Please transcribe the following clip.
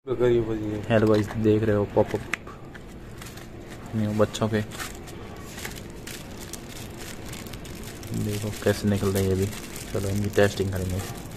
Hello guys, देख रहे हो पॉपअप न्यू बच्चों के। देखो कैसे निकल रही है अभी। चलो इनकी टेस्टिंग करेंगे।